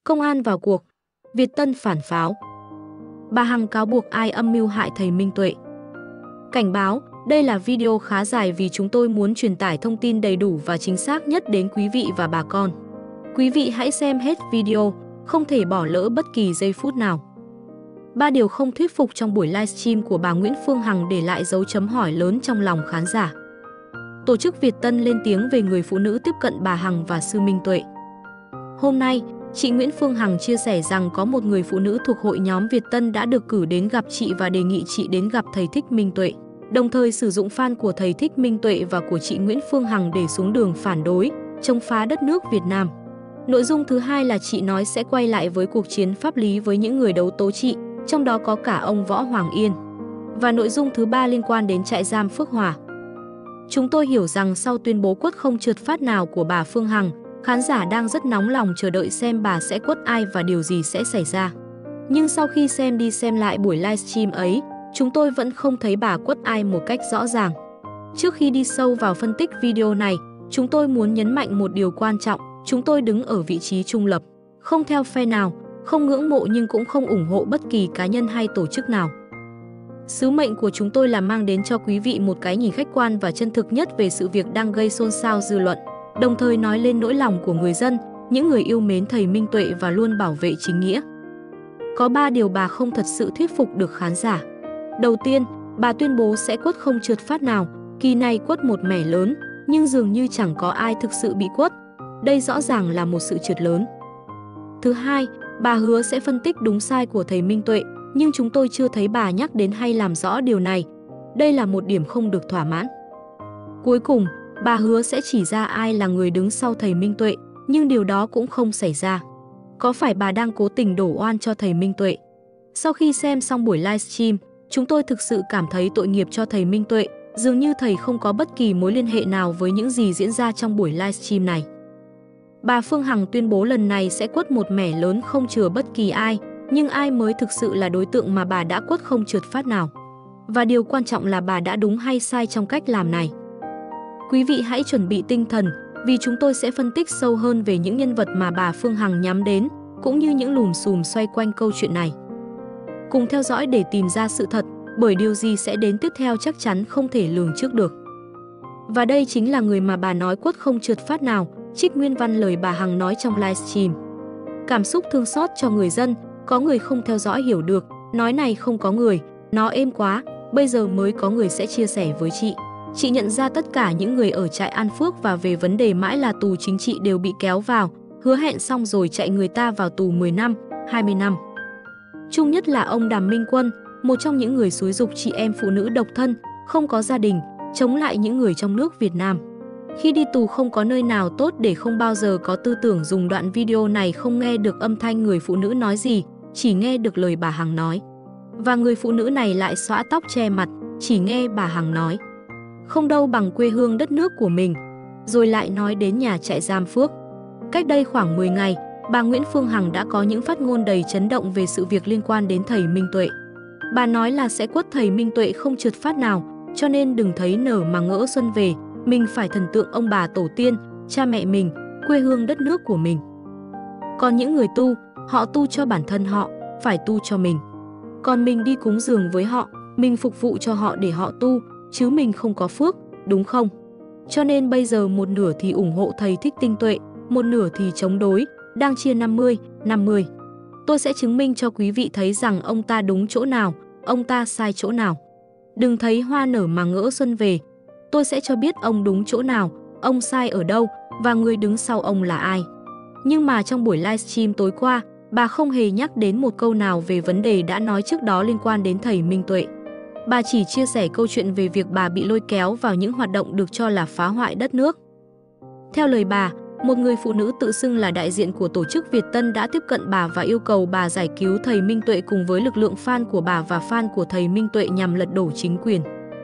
Công an vào cuộc, Việt Tân phản pháo. Bà Hằng cáo buộc ai âm mưu hại thầy Minh Tuệ. Cảnh báo, đây là video khá dài vì chúng tôi muốn truyền tải thông tin đầy đủ và chính xác nhất đến quý vị và bà con. Quý vị hãy xem hết video, không thể bỏ lỡ bất kỳ giây phút nào. 3 điều không thuyết phục trong buổi livestream của bà Nguyễn Phương Hằng để lại dấu chấm hỏi lớn trong lòng khán giả. Tổ chức Việt Tân lên tiếng về người phụ nữ tiếp cận bà Hằng và sư Minh Tuệ. Hôm nay, chị Nguyễn Phương Hằng chia sẻ rằng có một người phụ nữ thuộc hội nhóm Việt Tân đã được cử đến gặp chị và đề nghị chị đến gặp thầy Thích Minh Tuệ, đồng thời sử dụng fan của thầy Thích Minh Tuệ và của chị Nguyễn Phương Hằng để xuống đường phản đối, chống phá đất nước Việt Nam. Nội dung thứ hai là chị nói sẽ quay lại với cuộc chiến pháp lý với những người đấu tố chị, trong đó có cả ông Võ Hoàng Yên. Và nội dung thứ ba liên quan đến trại giam Phước Hòa. Chúng tôi hiểu rằng sau tuyên bố quất không trượt phát nào của bà Phương Hằng, khán giả đang rất nóng lòng chờ đợi xem bà sẽ quất ai và điều gì sẽ xảy ra. Nhưng sau khi xem đi xem lại buổi livestream ấy, chúng tôi vẫn không thấy bà quất ai một cách rõ ràng. Trước khi đi sâu vào phân tích video này, chúng tôi muốn nhấn mạnh một điều quan trọng, chúng tôi đứng ở vị trí trung lập, không theo phe nào, không ngưỡng mộ nhưng cũng không ủng hộ bất kỳ cá nhân hay tổ chức nào. Sứ mệnh của chúng tôi là mang đến cho quý vị một cái nhìn khách quan và chân thực nhất về sự việc đang gây xôn xao dư luận, đồng thời nói lên nỗi lòng của người dân, những người yêu mến thầy Minh Tuệ và luôn bảo vệ chính nghĩa. Có 3 điều bà không thật sự thuyết phục được khán giả. Đầu tiên, bà tuyên bố sẽ quất không trượt phát nào, kỳ này quất một mẻ lớn, nhưng dường như chẳng có ai thực sự bị quất. Đây rõ ràng là một sự trượt lớn. Thứ hai, bà hứa sẽ phân tích đúng sai của thầy Minh Tuệ, nhưng chúng tôi chưa thấy bà nhắc đến hay làm rõ điều này. Đây là một điểm không được thỏa mãn. Cuối cùng, bà hứa sẽ chỉ ra ai là người đứng sau thầy Minh Tuệ, nhưng điều đó cũng không xảy ra. Có phải bà đang cố tình đổ oan cho thầy Minh Tuệ? Sau khi xem xong buổi livestream, chúng tôi thực sự cảm thấy tội nghiệp cho thầy Minh Tuệ, dường như thầy không có bất kỳ mối liên hệ nào với những gì diễn ra trong buổi livestream này. Bà Phương Hằng tuyên bố lần này sẽ quất một mẻ lớn không chừa bất kỳ ai, nhưng ai mới thực sự là đối tượng mà bà đã quất không trượt phát nào? Và điều quan trọng là bà đã đúng hay sai trong cách làm này? Quý vị hãy chuẩn bị tinh thần, vì chúng tôi sẽ phân tích sâu hơn về những nhân vật mà bà Phương Hằng nhắm đến, cũng như những lùm xùm xoay quanh câu chuyện này. Cùng theo dõi để tìm ra sự thật, bởi điều gì sẽ đến tiếp theo chắc chắn không thể lường trước được. Và đây chính là người mà bà nói quất không trượt phát nào, trích nguyên văn lời bà Hằng nói trong livestream. Cảm xúc thương xót cho người dân, có người không theo dõi hiểu được, nói này không có người, nó êm quá, bây giờ mới có người sẽ chia sẻ với chị. Chị nhận ra tất cả những người ở trại An Phước và về vấn đề mãi là tù chính trị đều bị kéo vào, hứa hẹn xong rồi chạy người ta vào tù 10 năm, 20 năm. Chung nhất là ông Đàm Minh Quân, một trong những người xúi giục chị em phụ nữ độc thân, không có gia đình, chống lại những người trong nước Việt Nam. Khi đi tù không có nơi nào tốt để không bao giờ có tư tưởng dùng đoạn video này không nghe được âm thanh người phụ nữ nói gì, chỉ nghe được lời bà Hằng nói. Và người phụ nữ này lại xõa tóc che mặt, chỉ nghe bà Hằng nói. Không đâu bằng quê hương đất nước của mình, rồi lại nói đến nhà trại giam Phước. Cách đây khoảng 10 ngày, bà Nguyễn Phương Hằng đã có những phát ngôn đầy chấn động về sự việc liên quan đến thầy Minh Tuệ. Bà nói là sẽ quất thầy Minh Tuệ không trượt phát nào, cho nên đừng thấy nở mà ngỡ xuân về, mình phải thần tượng ông bà tổ tiên, cha mẹ mình, quê hương đất nước của mình. Còn những người tu, họ tu cho bản thân họ, phải tu cho mình. Còn mình đi cúng dường với họ, mình phục vụ cho họ để họ tu, chứ mình không có phước, đúng không? Cho nên bây giờ một nửa thì ủng hộ thầy Thích Minh Tuệ, một nửa thì chống đối, đang chia 50-50. Tôi sẽ chứng minh cho quý vị thấy rằng ông ta đúng chỗ nào, ông ta sai chỗ nào. Đừng thấy hoa nở mà ngỡ xuân về. Tôi sẽ cho biết ông đúng chỗ nào, ông sai ở đâu và người đứng sau ông là ai. Nhưng mà trong buổi livestream tối qua, bà không hề nhắc đến một câu nào về vấn đề đã nói trước đó liên quan đến thầy Minh Tuệ. Bà chỉ chia sẻ câu chuyện về việc bà bị lôi kéo vào những hoạt động được cho là phá hoại đất nước. Theo lời bà, một người phụ nữ tự xưng là đại diện của tổ chức Việt Tân đã tiếp cận bà và yêu cầu bà giải cứu thầy Minh Tuệ cùng với lực lượng fan của bà và fan của thầy Minh Tuệ nhằm lật đổ chính quyền.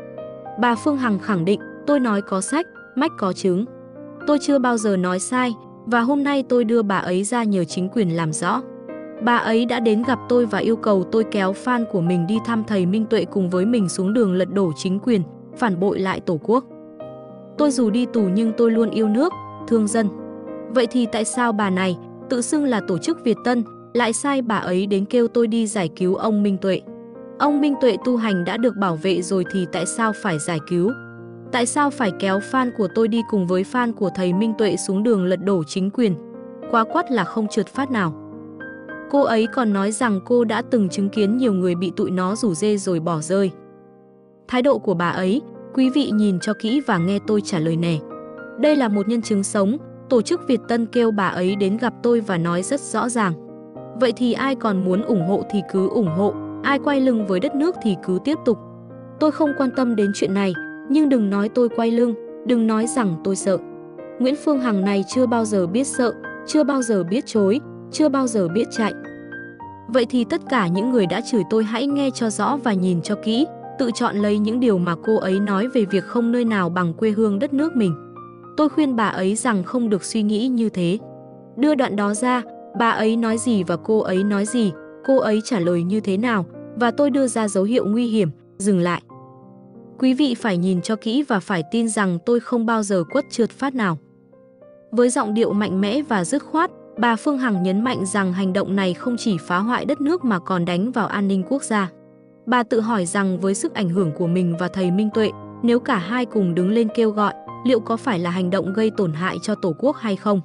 Bà Phương Hằng khẳng định, tôi nói có sách, mách có chứng. Tôi chưa bao giờ nói sai, và hôm nay tôi đưa bà ấy ra nhờ chính quyền làm rõ. Bà ấy đã đến gặp tôi và yêu cầu tôi kéo fan của mình đi thăm thầy Minh Tuệ cùng với mình xuống đường lật đổ chính quyền, phản bội lại Tổ quốc. Tôi dù đi tù nhưng tôi luôn yêu nước, thương dân. Vậy thì tại sao bà này, tự xưng là tổ chức Việt Tân, lại sai bà ấy đến kêu tôi đi giải cứu ông Minh Tuệ. Ông Minh Tuệ tu hành đã được bảo vệ rồi thì tại sao phải giải cứu? Tại sao phải kéo fan của tôi đi cùng với fan của thầy Minh Tuệ xuống đường lật đổ chính quyền? Quá quắt là không trượt phát nào. Cô ấy còn nói rằng cô đã từng chứng kiến nhiều người bị tụi nó rủ rê rồi bỏ rơi. Thái độ của bà ấy, quý vị nhìn cho kỹ và nghe tôi trả lời nè. Đây là một nhân chứng sống, tổ chức Việt Tân kêu bà ấy đến gặp tôi và nói rất rõ ràng. Vậy thì ai còn muốn ủng hộ thì cứ ủng hộ, ai quay lưng với đất nước thì cứ tiếp tục. Tôi không quan tâm đến chuyện này, nhưng đừng nói tôi quay lưng, đừng nói rằng tôi sợ. Nguyễn Phương Hằng này chưa bao giờ biết sợ, chưa bao giờ biết chối, chưa bao giờ biết chạy. Vậy thì tất cả những người đã chửi tôi hãy nghe cho rõ và nhìn cho kỹ, tự chọn lấy những điều mà cô ấy nói về việc không nơi nào bằng quê hương đất nước mình. Tôi khuyên bà ấy rằng không được suy nghĩ như thế. Đưa đoạn đó ra, bà ấy nói gì và cô ấy nói gì, cô ấy trả lời như thế nào, và tôi đưa ra dấu hiệu nguy hiểm, dừng lại. Quý vị phải nhìn cho kỹ và phải tin rằng tôi không bao giờ quất trượt phát nào. Với giọng điệu mạnh mẽ và dứt khoát, bà Phương Hằng nhấn mạnh rằng hành động này không chỉ phá hoại đất nước mà còn đánh vào an ninh quốc gia. Bà tự hỏi rằng với sức ảnh hưởng của mình và thầy Minh Tuệ, nếu cả hai cùng đứng lên kêu gọi, liệu có phải là hành động gây tổn hại cho Tổ quốc hay không?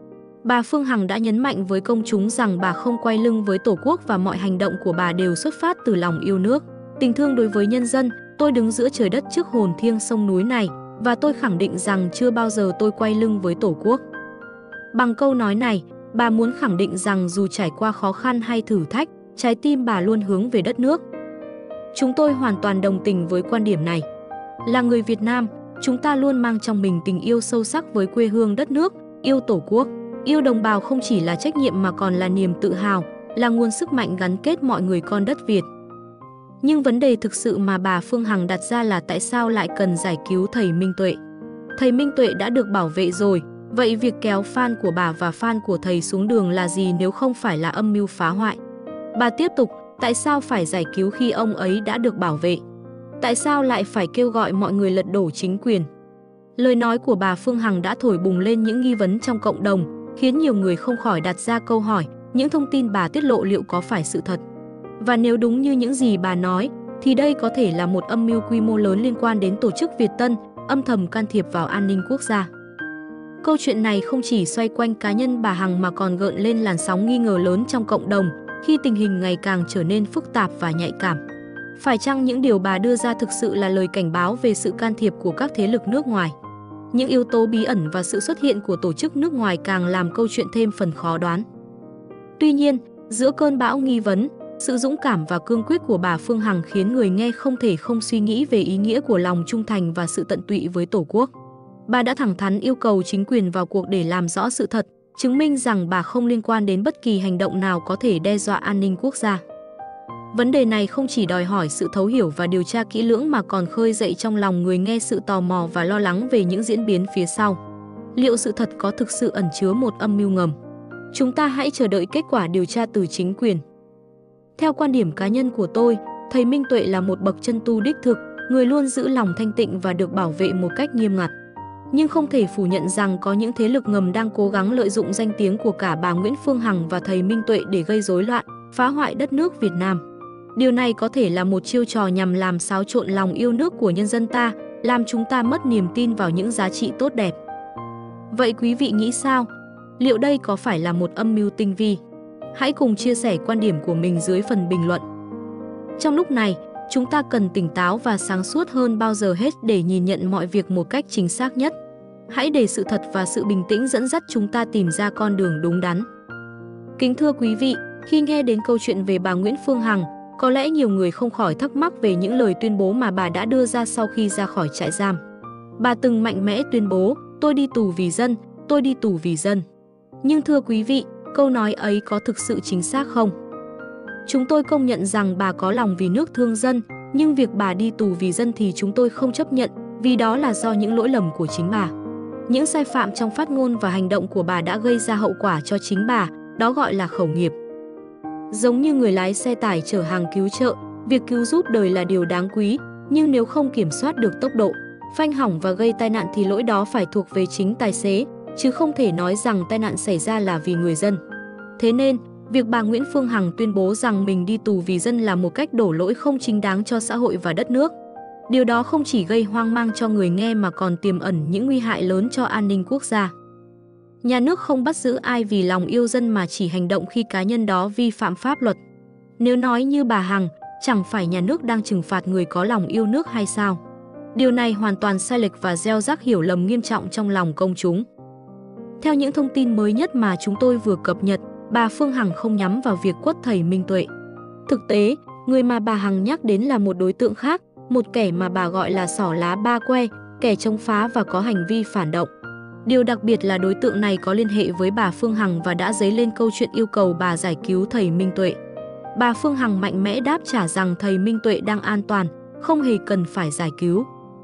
Bà Phương Hằng đã nhấn mạnh với công chúng rằng bà không quay lưng với Tổ quốc và mọi hành động của bà đều xuất phát từ lòng yêu nước, tình thương đối với nhân dân. Tôi đứng giữa trời đất trước hồn thiêng sông núi này và tôi khẳng định rằng chưa bao giờ tôi quay lưng với Tổ quốc. Bằng câu nói này, bà muốn khẳng định rằng dù trải qua khó khăn hay thử thách, trái tim bà luôn hướng về đất nước. Chúng tôi hoàn toàn đồng tình với quan điểm này. Là người Việt Nam, chúng ta luôn mang trong mình tình yêu sâu sắc với quê hương đất nước, yêu Tổ quốc, yêu đồng bào không chỉ là trách nhiệm mà còn là niềm tự hào, là nguồn sức mạnh gắn kết mọi người con đất Việt. Nhưng vấn đề thực sự mà bà Phương Hằng đặt ra là tại sao lại cần giải cứu thầy Minh Tuệ? Thầy Minh Tuệ đã được bảo vệ rồi, vậy việc kéo fan của bà và fan của thầy xuống đường là gì nếu không phải là âm mưu phá hoại? Bà tiếp tục, tại sao phải giải cứu khi ông ấy đã được bảo vệ? Tại sao lại phải kêu gọi mọi người lật đổ chính quyền? Lời nói của bà Phương Hằng đã thổi bùng lên những nghi vấn trong cộng đồng, khiến nhiều người không khỏi đặt ra câu hỏi, những thông tin bà tiết lộ liệu có phải sự thật? Và nếu đúng như những gì bà nói, thì đây có thể là một âm mưu quy mô lớn liên quan đến tổ chức Việt Tân, âm thầm can thiệp vào an ninh quốc gia. Câu chuyện này không chỉ xoay quanh cá nhân bà Hằng mà còn gợn lên làn sóng nghi ngờ lớn trong cộng đồng khi tình hình ngày càng trở nên phức tạp và nhạy cảm. Phải chăng những điều bà đưa ra thực sự là lời cảnh báo về sự can thiệp của các thế lực nước ngoài? Những yếu tố bí ẩn và sự xuất hiện của tổ chức nước ngoài càng làm câu chuyện thêm phần khó đoán. Tuy nhiên, giữa cơn bão nghi vấn, sự dũng cảm và cương quyết của bà Phương Hằng khiến người nghe không thể không suy nghĩ về ý nghĩa của lòng trung thành và sự tận tụy với Tổ quốc. Bà đã thẳng thắn yêu cầu chính quyền vào cuộc để làm rõ sự thật, chứng minh rằng bà không liên quan đến bất kỳ hành động nào có thể đe dọa an ninh quốc gia. Vấn đề này không chỉ đòi hỏi sự thấu hiểu và điều tra kỹ lưỡng mà còn khơi dậy trong lòng người nghe sự tò mò và lo lắng về những diễn biến phía sau. Liệu sự thật có thực sự ẩn chứa một âm mưu ngầm? Chúng ta hãy chờ đợi kết quả điều tra từ chính quyền. Theo quan điểm cá nhân của tôi, thầy Minh Tuệ là một bậc chân tu đích thực, người luôn giữ lòng thanh tịnh và được bảo vệ một cách nghiêm ngặt. Nhưng không thể phủ nhận rằng có những thế lực ngầm đang cố gắng lợi dụng danh tiếng của cả bà Nguyễn Phương Hằng và thầy Minh Tuệ để gây rối loạn, phá hoại đất nước Việt Nam. Điều này có thể là một chiêu trò nhằm làm xáo trộn lòng yêu nước của nhân dân ta, làm chúng ta mất niềm tin vào những giá trị tốt đẹp. Vậy quý vị nghĩ sao? Liệu đây có phải là một âm mưu tinh vi? Hãy cùng chia sẻ quan điểm của mình dưới phần bình luận. Trong lúc này, chúng ta cần tỉnh táo và sáng suốt hơn bao giờ hết để nhìn nhận mọi việc một cách chính xác nhất. Hãy để sự thật và sự bình tĩnh dẫn dắt chúng ta tìm ra con đường đúng đắn. Kính thưa quý vị, khi nghe đến câu chuyện về bà Nguyễn Phương Hằng, có lẽ nhiều người không khỏi thắc mắc về những lời tuyên bố mà bà đã đưa ra sau khi ra khỏi trại giam. Bà từng mạnh mẽ tuyên bố, tôi đi tù vì dân, tôi đi tù vì dân. Nhưng thưa quý vị, câu nói ấy có thực sự chính xác không? Chúng tôi công nhận rằng bà có lòng vì nước thương dân, nhưng việc bà đi tù vì dân thì chúng tôi không chấp nhận, vì đó là do những lỗi lầm của chính bà. Những sai phạm trong phát ngôn và hành động của bà đã gây ra hậu quả cho chính bà, đó gọi là khẩu nghiệp. Giống như người lái xe tải chở hàng cứu trợ, việc cứu giúp đời là điều đáng quý, nhưng nếu không kiểm soát được tốc độ, phanh hỏng và gây tai nạn thì lỗi đó phải thuộc về chính tài xế, chứ không thể nói rằng tai nạn xảy ra là vì người dân. Thế nên, việc bà Nguyễn Phương Hằng tuyên bố rằng mình đi tù vì dân là một cách đổ lỗi không chính đáng cho xã hội và đất nước. Điều đó không chỉ gây hoang mang cho người nghe mà còn tiềm ẩn những nguy hại lớn cho an ninh quốc gia. Nhà nước không bắt giữ ai vì lòng yêu dân mà chỉ hành động khi cá nhân đó vi phạm pháp luật. Nếu nói như bà Hằng, chẳng phải nhà nước đang trừng phạt người có lòng yêu nước hay sao? Điều này hoàn toàn sai lệch và gieo rắc hiểu lầm nghiêm trọng trong lòng công chúng. Theo những thông tin mới nhất mà chúng tôi vừa cập nhật, bà Phương Hằng không nhắm vào việc quất thầy Minh Tuệ. Thực tế, người mà bà Hằng nhắc đến là một đối tượng khác, một kẻ mà bà gọi là xỏ lá ba que, kẻ chống phá và có hành vi phản động. Điều đặc biệt là đối tượng này có liên hệ với bà Phương Hằng và đã dấy lên câu chuyện yêu cầu bà giải cứu thầy Minh Tuệ. Bà Phương Hằng mạnh mẽ đáp trả rằng thầy Minh Tuệ đang an toàn, không hề cần phải giải cứu.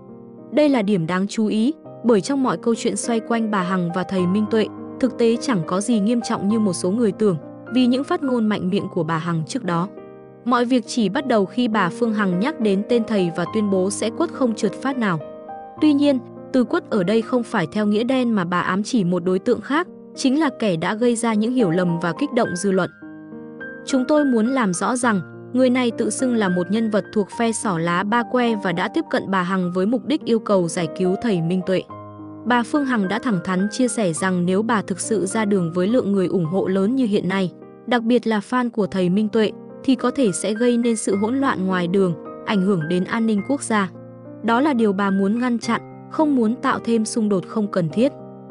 Đây là điểm đáng chú ý, bởi trong mọi câu chuyện xoay quanh bà Hằng và thầy Minh Tuệ, thực tế chẳng có gì nghiêm trọng như một số người tưởng vì những phát ngôn mạnh miệng của bà Hằng trước đó. Mọi việc chỉ bắt đầu khi bà Phương Hằng nhắc đến tên thầy và tuyên bố sẽ quất không trượt phát nào. Tuy nhiên, từ quất ở đây không phải theo nghĩa đen mà bà ám chỉ một đối tượng khác, chính là kẻ đã gây ra những hiểu lầm và kích động dư luận. Chúng tôi muốn làm rõ rằng, người này tự xưng là một nhân vật thuộc phe xỏ lá ba que và đã tiếp cận bà Hằng với mục đích yêu cầu giải cứu thầy Minh Tuệ. Bà Phương Hằng đã thẳng thắn chia sẻ rằng nếu bà thực sự ra đường với lượng người ủng hộ lớn như hiện nay, đặc biệt là fan của thầy Minh Tuệ, thì có thể sẽ gây nên sự hỗn loạn ngoài đường, ảnh hưởng đến an ninh quốc gia. Đó là điều bà muốn ngăn chặn, không muốn tạo thêm xung đột không cần thiết.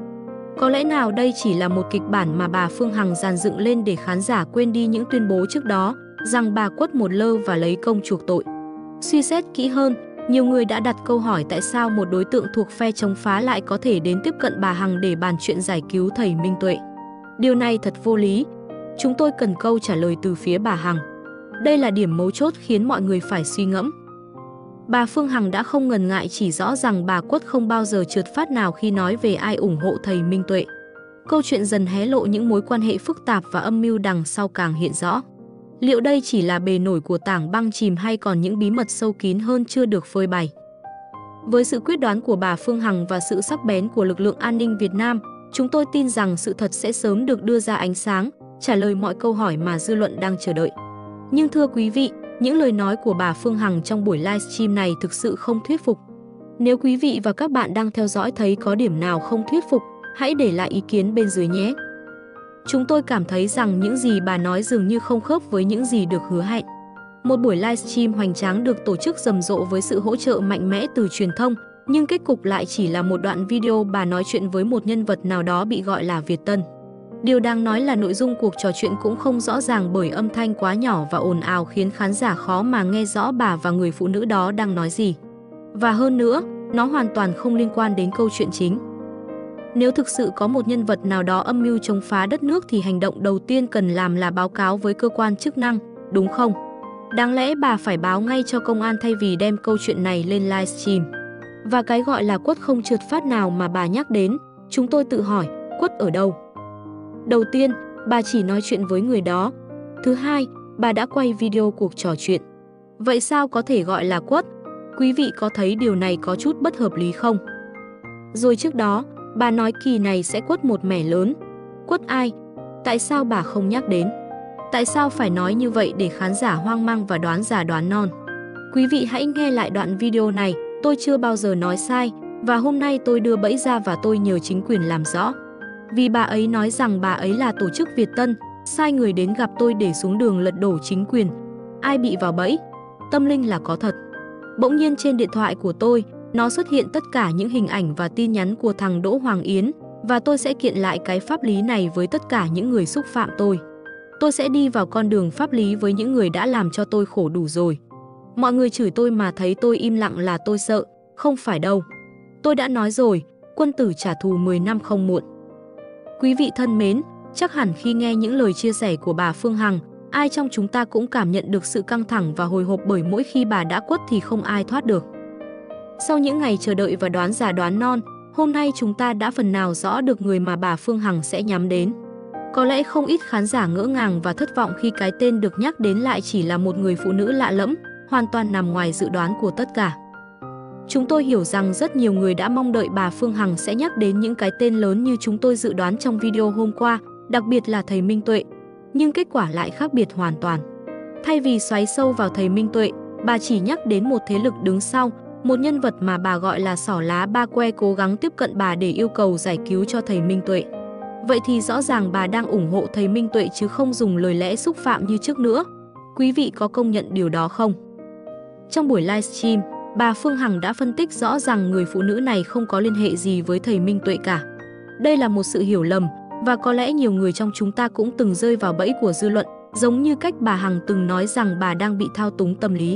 Có lẽ nào đây chỉ là một kịch bản mà bà Phương Hằng dàn dựng lên để khán giả quên đi những tuyên bố trước đó, rằng bà quất một lơ và lấy công chuộc tội. Suy xét kỹ hơn, nhiều người đã đặt câu hỏi tại sao một đối tượng thuộc phe chống phá lại có thể đến tiếp cận bà Hằng để bàn chuyện giải cứu thầy Minh Tuệ. Điều này thật vô lý. Chúng tôi cần câu trả lời từ phía bà Hằng. Đây là điểm mấu chốt khiến mọi người phải suy ngẫm. Bà Phương Hằng đã không ngần ngại chỉ rõ rằng bà quất không bao giờ trượt phát nào khi nói về ai ủng hộ thầy Minh Tuệ. Câu chuyện dần hé lộ những mối quan hệ phức tạp và âm mưu đằng sau càng hiện rõ. Liệu đây chỉ là bề nổi của tảng băng chìm hay còn những bí mật sâu kín hơn chưa được phơi bày? Với sự quyết đoán của bà Phương Hằng và sự sắc bén của lực lượng an ninh Việt Nam, chúng tôi tin rằng sự thật sẽ sớm được đưa ra ánh sáng, trả lời mọi câu hỏi mà dư luận đang chờ đợi. Nhưng thưa quý vị, những lời nói của bà Phương Hằng trong buổi livestream này thực sự không thuyết phục. Nếu quý vị và các bạn đang theo dõi thấy có điểm nào không thuyết phục, hãy để lại ý kiến bên dưới nhé. Chúng tôi cảm thấy rằng những gì bà nói dường như không khớp với những gì được hứa hẹn. Một buổi livestream hoành tráng được tổ chức rầm rộ với sự hỗ trợ mạnh mẽ từ truyền thông, nhưng kết cục lại chỉ là một đoạn video bà nói chuyện với một nhân vật nào đó bị gọi là Việt Tân. Điều đáng nói là nội dung cuộc trò chuyện cũng không rõ ràng bởi âm thanh quá nhỏ và ồn ào khiến khán giả khó mà nghe rõ bà và người phụ nữ đó đang nói gì. Và hơn nữa, nó hoàn toàn không liên quan đến câu chuyện chính. Nếu thực sự có một nhân vật nào đó âm mưu chống phá đất nước thì hành động đầu tiên cần làm là báo cáo với cơ quan chức năng, đúng không? Đáng lẽ bà phải báo ngay cho công an thay vì đem câu chuyện này lên livestream. Và cái gọi là quất không trượt phát nào mà bà nhắc đến, chúng tôi tự hỏi, quất ở đâu? Đầu tiên, bà chỉ nói chuyện với người đó. Thứ hai, bà đã quay video cuộc trò chuyện. Vậy sao có thể gọi là quất? Quý vị có thấy điều này có chút bất hợp lý không? Rồi trước đó, bà nói kỳ này sẽ quất một mẻ lớn. Quất ai? Tại sao bà không nhắc đến? Tại sao phải nói như vậy để khán giả hoang mang và đoán già đoán non? Quý vị hãy nghe lại đoạn video này, tôi chưa bao giờ nói sai, và hôm nay tôi đưa bẫy ra và tôi nhờ chính quyền làm rõ. Vì bà ấy nói rằng bà ấy là tổ chức Việt Tân, sai người đến gặp tôi để xuống đường lật đổ chính quyền. Ai bị vào bẫy? Tâm linh là có thật. Bỗng nhiên trên điện thoại của tôi, nó xuất hiện tất cả những hình ảnh và tin nhắn của thằng Đỗ Hoàng Yến, và tôi sẽ kiện lại cái pháp lý này với tất cả những người xúc phạm tôi. Tôi sẽ đi vào con đường pháp lý với những người đã làm cho tôi khổ đủ rồi. Mọi người chửi tôi mà thấy tôi im lặng là tôi sợ, không phải đâu. Tôi đã nói rồi, quân tử trả thù 10 năm không muộn. Quý vị thân mến, chắc hẳn khi nghe những lời chia sẻ của bà Phương Hằng, ai trong chúng ta cũng cảm nhận được sự căng thẳng và hồi hộp bởi mỗi khi bà đã quất thì không ai thoát được. Sau những ngày chờ đợi và đoán già đoán non, hôm nay chúng ta đã phần nào rõ được người mà bà Phương Hằng sẽ nhắm đến. Có lẽ không ít khán giả ngỡ ngàng và thất vọng khi cái tên được nhắc đến lại chỉ là một người phụ nữ lạ lẫm, hoàn toàn nằm ngoài dự đoán của tất cả. Chúng tôi hiểu rằng rất nhiều người đã mong đợi bà Phương Hằng sẽ nhắc đến những cái tên lớn như chúng tôi dự đoán trong video hôm qua, đặc biệt là thầy Minh Tuệ. nhưng kết quả lại khác biệt hoàn toàn. Thay vì xoáy sâu vào thầy Minh Tuệ, bà chỉ nhắc đến một thế lực đứng sau, một nhân vật mà bà gọi là Xỏ Lá Ba Que cố gắng tiếp cận bà để yêu cầu giải cứu cho thầy Minh Tuệ. Vậy thì rõ ràng bà đang ủng hộ thầy Minh Tuệ chứ không dùng lời lẽ xúc phạm như trước nữa. Quý vị có công nhận điều đó không? Trong buổi livestream, bà Phương Hằng đã phân tích rõ rằng người phụ nữ này không có liên hệ gì với thầy Minh Tuệ cả. Đây là một sự hiểu lầm, và có lẽ nhiều người trong chúng ta cũng từng rơi vào bẫy của dư luận, giống như cách bà Hằng từng nói rằng bà đang bị thao túng tâm lý.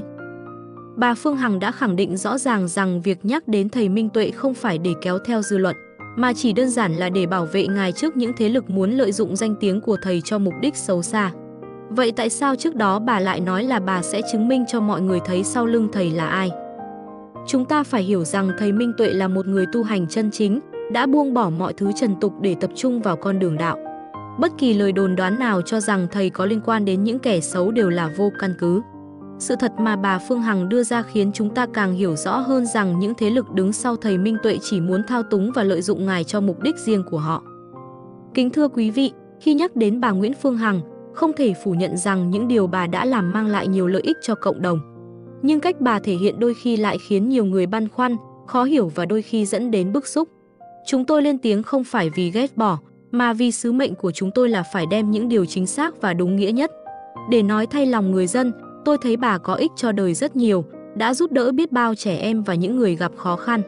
Bà Phương Hằng đã khẳng định rõ ràng rằng việc nhắc đến thầy Minh Tuệ không phải để kéo theo dư luận, mà chỉ đơn giản là để bảo vệ ngài trước những thế lực muốn lợi dụng danh tiếng của thầy cho mục đích xấu xa. Vậy tại sao trước đó bà lại nói là bà sẽ chứng minh cho mọi người thấy sau lưng thầy là ai? Chúng ta phải hiểu rằng thầy Minh Tuệ là một người tu hành chân chính, đã buông bỏ mọi thứ trần tục để tập trung vào con đường đạo. Bất kỳ lời đồn đoán nào cho rằng thầy có liên quan đến những kẻ xấu đều là vô căn cứ. Sự thật mà bà Phương Hằng đưa ra khiến chúng ta càng hiểu rõ hơn rằng những thế lực đứng sau thầy Minh Tuệ chỉ muốn thao túng và lợi dụng ngài cho mục đích riêng của họ. Kính thưa quý vị, khi nhắc đến bà Nguyễn Phương Hằng, không thể phủ nhận rằng những điều bà đã làm mang lại nhiều lợi ích cho cộng đồng. Nhưng cách bà thể hiện đôi khi lại khiến nhiều người băn khoăn, khó hiểu và đôi khi dẫn đến bức xúc. Chúng tôi lên tiếng không phải vì ghét bỏ, mà vì sứ mệnh của chúng tôi là phải đem những điều chính xác và đúng nghĩa nhất. Để nói thay lòng người dân, tôi thấy bà có ích cho đời rất nhiều, đã giúp đỡ biết bao trẻ em và những người gặp khó khăn.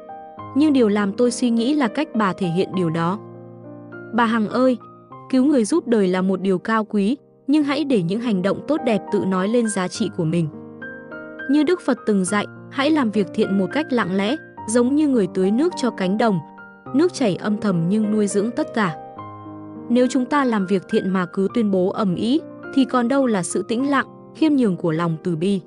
Nhưng điều làm tôi suy nghĩ là cách bà thể hiện điều đó. Bà Hằng ơi, cứu người giúp đời là một điều cao quý, nhưng hãy để những hành động tốt đẹp tự nói lên giá trị của mình. Như Đức Phật từng dạy, hãy làm việc thiện một cách lặng lẽ, giống như người tưới nước cho cánh đồng. Nước chảy âm thầm nhưng nuôi dưỡng tất cả. Nếu chúng ta làm việc thiện mà cứ tuyên bố ầm ĩ, thì còn đâu là sự tĩnh lặng, khiêm nhường của lòng từ bi.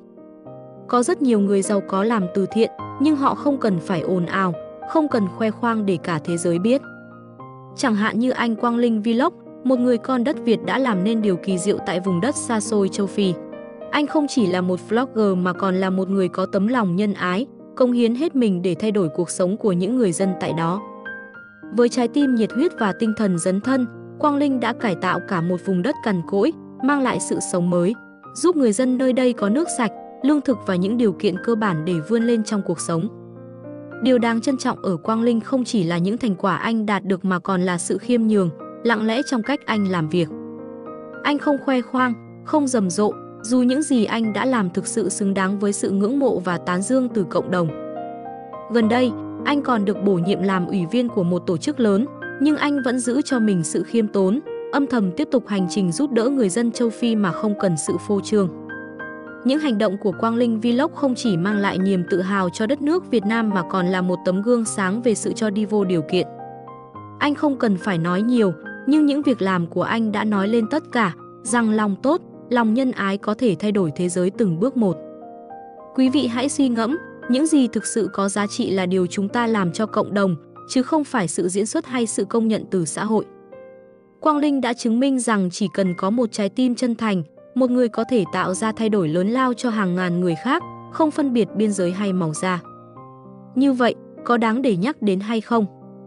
Có rất nhiều người giàu có làm từ thiện, nhưng họ không cần phải ồn ào, không cần khoe khoang để cả thế giới biết. Chẳng hạn như anh Quang Linh Vlog, một người con đất Việt đã làm nên điều kỳ diệu tại vùng đất xa xôi châu Phi. Anh không chỉ là một vlogger mà còn là một người có tấm lòng nhân ái, cống hiến hết mình để thay đổi cuộc sống của những người dân tại đó. Với trái tim nhiệt huyết và tinh thần dấn thân, Quang Linh đã cải tạo cả một vùng đất cằn cỗi, mang lại sự sống mới, giúp người dân nơi đây có nước sạch, lương thực và những điều kiện cơ bản để vươn lên trong cuộc sống. Điều đáng trân trọng ở Quang Linh không chỉ là những thành quả anh đạt được mà còn là sự khiêm nhường, lặng lẽ trong cách anh làm việc. Anh không khoe khoang, không rầm rộ, dù những gì anh đã làm thực sự xứng đáng với sự ngưỡng mộ và tán dương từ cộng đồng. Gần đây, anh còn được bổ nhiệm làm ủy viên của một tổ chức lớn, nhưng anh vẫn giữ cho mình sự khiêm tốn, âm thầm tiếp tục hành trình giúp đỡ người dân châu Phi mà không cần sự phô trương. Những hành động của Quang Linh Vlog không chỉ mang lại niềm tự hào cho đất nước Việt Nam mà còn là một tấm gương sáng về sự cho đi vô điều kiện. Anh không cần phải nói nhiều, nhưng những việc làm của anh đã nói lên tất cả, rằng lòng tốt, lòng nhân ái có thể thay đổi thế giới từng bước một. Quý vị hãy suy ngẫm, những gì thực sự có giá trị là điều chúng ta làm cho cộng đồng, chứ không phải sự diễn xuất hay sự công nhận từ xã hội. Quang Linh đã chứng minh rằng chỉ cần có một trái tim chân thành, một người có thể tạo ra thay đổi lớn lao cho hàng ngàn người khác, không phân biệt biên giới hay màu da. Như vậy, có đáng để nhắc đến hay không?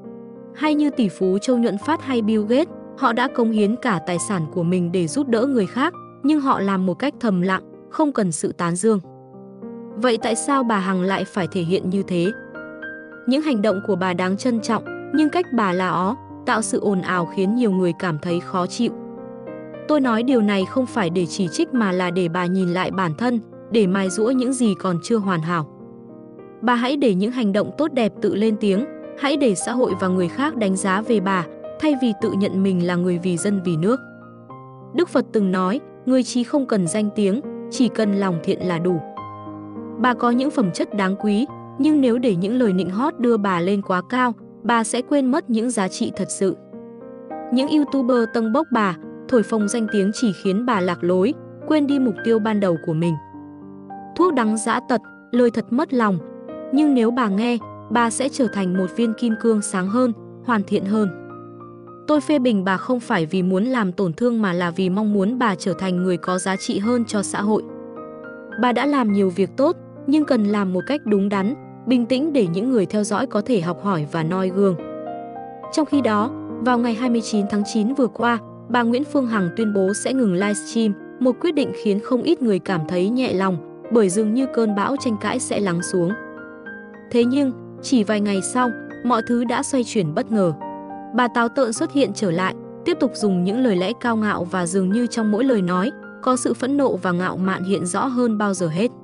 Hay như tỷ phú Châu Nhuận Phát hay Bill Gates, họ đã cống hiến cả tài sản của mình để giúp đỡ người khác, nhưng họ làm một cách thầm lặng, không cần sự tán dương. Vậy tại sao bà Hằng lại phải thể hiện như thế? Những hành động của bà đáng trân trọng, nhưng cách bà là ó, tạo sự ồn ào khiến nhiều người cảm thấy khó chịu. Tôi nói điều này không phải để chỉ trích mà là để bà nhìn lại bản thân, để mài giũa những gì còn chưa hoàn hảo. Bà hãy để những hành động tốt đẹp tự lên tiếng, hãy để xã hội và người khác đánh giá về bà, thay vì tự nhận mình là người vì dân vì nước. Đức Phật từng nói, người trí không cần danh tiếng, chỉ cần lòng thiện là đủ. Bà có những phẩm chất đáng quý, nhưng nếu để những lời nịnh hót đưa bà lên quá cao, bà sẽ quên mất những giá trị thật sự. Những YouTuber tâng bốc bà, thổi phồng danh tiếng chỉ khiến bà lạc lối, quên đi mục tiêu ban đầu của mình. Thuốc đắng dã tật, lời thật mất lòng, nhưng nếu bà nghe, bà sẽ trở thành một viên kim cương sáng hơn, hoàn thiện hơn. Tôi phê bình bà không phải vì muốn làm tổn thương mà là vì mong muốn bà trở thành người có giá trị hơn cho xã hội. Bà đã làm nhiều việc tốt, nhưng cần làm một cách đúng đắn, bình tĩnh để những người theo dõi có thể học hỏi và noi gương. Trong khi đó, vào ngày 29 tháng 9 vừa qua, bà Nguyễn Phương Hằng tuyên bố sẽ ngừng livestream, một quyết định khiến không ít người cảm thấy nhẹ lòng, bởi dường như cơn bão tranh cãi sẽ lắng xuống. Thế nhưng, chỉ vài ngày sau, mọi thứ đã xoay chuyển bất ngờ. Bà táo tợn xuất hiện trở lại, tiếp tục dùng những lời lẽ cao ngạo và dường như trong mỗi lời nói, có sự phẫn nộ và ngạo mạn hiện rõ hơn bao giờ hết.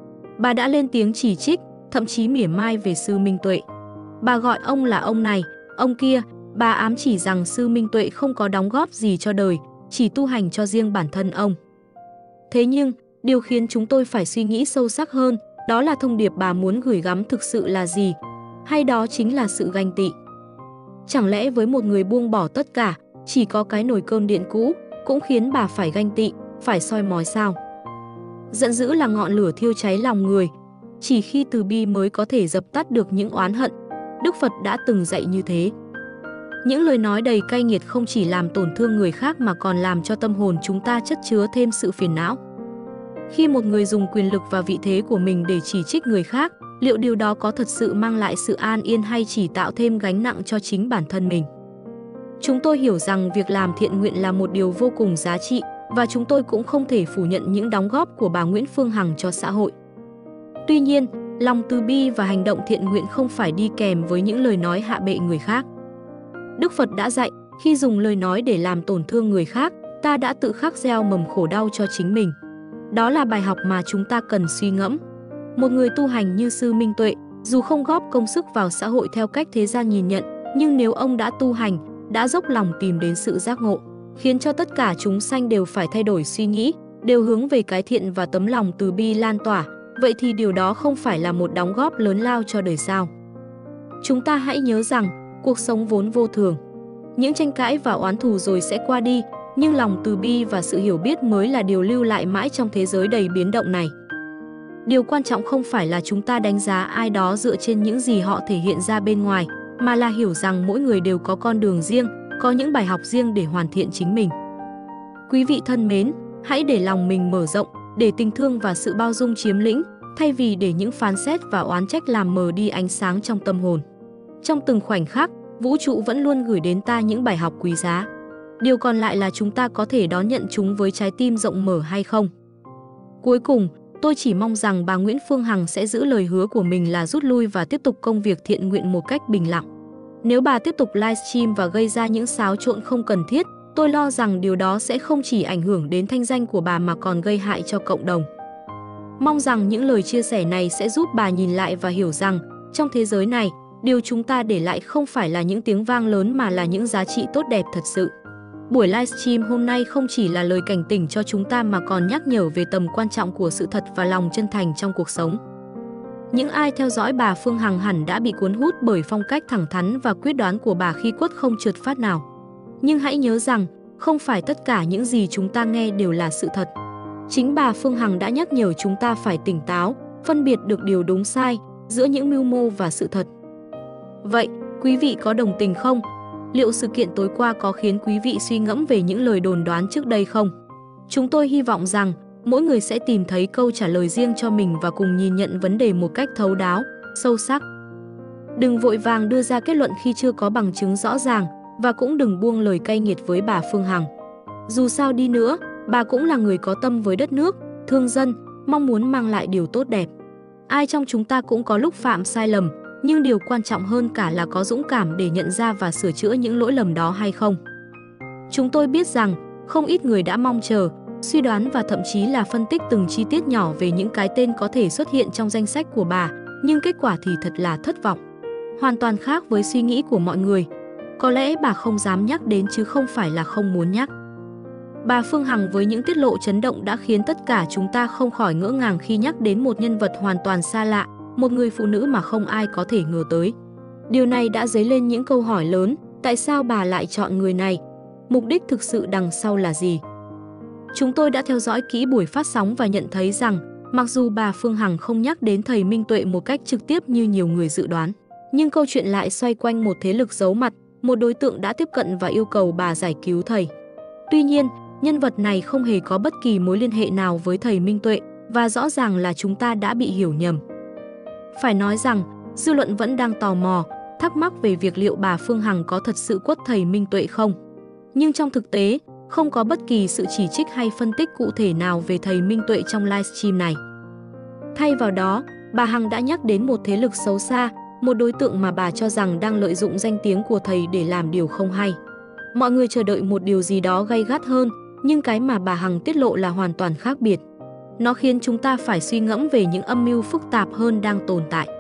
Bà đã lên tiếng chỉ trích, thậm chí mỉa mai về sư Minh Tuệ. Bà gọi ông là ông này, ông kia, bà ám chỉ rằng sư Minh Tuệ không có đóng góp gì cho đời, chỉ tu hành cho riêng bản thân ông. Thế nhưng, điều khiến chúng tôi phải suy nghĩ sâu sắc hơn, đó là thông điệp bà muốn gửi gắm thực sự là gì? Hay đó chính là sự ganh tị? Chẳng lẽ với một người buông bỏ tất cả, chỉ có cái nồi cơm điện cũ, cũng khiến bà phải ganh tị, phải soi mói sao? Giận dữ là ngọn lửa thiêu cháy lòng người. Chỉ khi từ bi mới có thể dập tắt được những oán hận. Đức Phật đã từng dạy như thế. Những lời nói đầy cay nghiệt không chỉ làm tổn thương người khác mà còn làm cho tâm hồn chúng ta chất chứa thêm sự phiền não. Khi một người dùng quyền lực và vị thế của mình để chỉ trích người khác, liệu điều đó có thật sự mang lại sự an yên hay chỉ tạo thêm gánh nặng cho chính bản thân mình? Chúng tôi hiểu rằng việc làm thiện nguyện là một điều vô cùng giá trị và chúng tôi cũng không thể phủ nhận những đóng góp của bà Nguyễn Phương Hằng cho xã hội. Tuy nhiên, lòng từ bi và hành động thiện nguyện không phải đi kèm với những lời nói hạ bệ người khác. Đức Phật đã dạy, khi dùng lời nói để làm tổn thương người khác, ta đã tự khắc gieo mầm khổ đau cho chính mình. Đó là bài học mà chúng ta cần suy ngẫm. Một người tu hành như sư Minh Tuệ, dù không góp công sức vào xã hội theo cách thế gian nhìn nhận, nhưng nếu ông đã tu hành, đã dốc lòng tìm đến sự giác ngộ, khiến cho tất cả chúng sanh đều phải thay đổi suy nghĩ, đều hướng về cái thiện và tấm lòng từ bi lan tỏa, vậy thì điều đó không phải là một đóng góp lớn lao cho đời sao? Chúng ta hãy nhớ rằng, cuộc sống vốn vô thường. Những tranh cãi và oán thù rồi sẽ qua đi, nhưng lòng từ bi và sự hiểu biết mới là điều lưu lại mãi trong thế giới đầy biến động này. Điều quan trọng không phải là chúng ta đánh giá ai đó dựa trên những gì họ thể hiện ra bên ngoài, mà là hiểu rằng mỗi người đều có con đường riêng, có những bài học riêng để hoàn thiện chính mình. Quý vị thân mến, hãy để lòng mình mở rộng, để tình thương và sự bao dung chiếm lĩnh, thay vì để những phán xét và oán trách làm mờ đi ánh sáng trong tâm hồn. Trong từng khoảnh khắc, vũ trụ vẫn luôn gửi đến ta những bài học quý giá. Điều còn lại là chúng ta có thể đón nhận chúng với trái tim rộng mở hay không. Cuối cùng, tôi chỉ mong rằng bà Nguyễn Phương Hằng sẽ giữ lời hứa của mình là rút lui và tiếp tục công việc thiện nguyện một cách bình lặng. Nếu bà tiếp tục livestream và gây ra những xáo trộn không cần thiết, tôi lo rằng điều đó sẽ không chỉ ảnh hưởng đến thanh danh của bà mà còn gây hại cho cộng đồng. Mong rằng những lời chia sẻ này sẽ giúp bà nhìn lại và hiểu rằng, trong thế giới này, điều chúng ta để lại không phải là những tiếng vang lớn mà là những giá trị tốt đẹp thật sự. Buổi livestream hôm nay không chỉ là lời cảnh tỉnh cho chúng ta mà còn nhắc nhở về tầm quan trọng của sự thật và lòng chân thành trong cuộc sống. Những ai theo dõi bà Phương Hằng hẳn đã bị cuốn hút bởi phong cách thẳng thắn và quyết đoán của bà khi quất không trượt phát nào. Nhưng hãy nhớ rằng, không phải tất cả những gì chúng ta nghe đều là sự thật. Chính bà Phương Hằng đã nhắc nhở chúng ta phải tỉnh táo, phân biệt được điều đúng sai giữa những mưu mô và sự thật. Vậy, quý vị có đồng tình không? Liệu sự kiện tối qua có khiến quý vị suy ngẫm về những lời đồn đoán trước đây không? Chúng tôi hy vọng rằng mỗi người sẽ tìm thấy câu trả lời riêng cho mình và cùng nhìn nhận vấn đề một cách thấu đáo, sâu sắc. Đừng vội vàng đưa ra kết luận khi chưa có bằng chứng rõ ràng và cũng đừng buông lời cay nghiệt với bà Phương Hằng. Dù sao đi nữa, bà cũng là người có tâm với đất nước, thương dân, mong muốn mang lại điều tốt đẹp. Ai trong chúng ta cũng có lúc phạm sai lầm, nhưng điều quan trọng hơn cả là có dũng cảm để nhận ra và sửa chữa những lỗi lầm đó hay không. Chúng tôi biết rằng, không ít người đã mong chờ, suy đoán và thậm chí là phân tích từng chi tiết nhỏ về những cái tên có thể xuất hiện trong danh sách của bà, nhưng kết quả thì thật là thất vọng. Hoàn toàn khác với suy nghĩ của mọi người. Có lẽ bà không dám nhắc đến chứ không phải là không muốn nhắc. Bà Phương Hằng với những tiết lộ chấn động đã khiến tất cả chúng ta không khỏi ngỡ ngàng khi nhắc đến một nhân vật hoàn toàn xa lạ, một người phụ nữ mà không ai có thể ngờ tới. Điều này đã dấy lên những câu hỏi lớn, tại sao bà lại chọn người này? Mục đích thực sự đằng sau là gì? Chúng tôi đã theo dõi kỹ buổi phát sóng và nhận thấy rằng, mặc dù bà Phương Hằng không nhắc đến thầy Minh Tuệ một cách trực tiếp như nhiều người dự đoán, nhưng câu chuyện lại xoay quanh một thế lực giấu mặt, một đối tượng đã tiếp cận và yêu cầu bà giải cứu thầy. Tuy nhiên, nhân vật này không hề có bất kỳ mối liên hệ nào với thầy Minh Tuệ và rõ ràng là chúng ta đã bị hiểu nhầm. Phải nói rằng, dư luận vẫn đang tò mò, thắc mắc về việc liệu bà Phương Hằng có thật sự quất thầy Minh Tuệ không. Nhưng trong thực tế, Không có bất kỳ sự chỉ trích hay phân tích cụ thể nào về thầy Minh Tuệ trong livestream này. Thay vào đó, bà Hằng đã nhắc đến một thế lực xấu xa, một đối tượng mà bà cho rằng đang lợi dụng danh tiếng của thầy để làm điều không hay. Mọi người chờ đợi một điều gì đó gay gắt hơn, nhưng cái mà bà Hằng tiết lộ là hoàn toàn khác biệt. Nó khiến chúng ta phải suy ngẫm về những âm mưu phức tạp hơn đang tồn tại.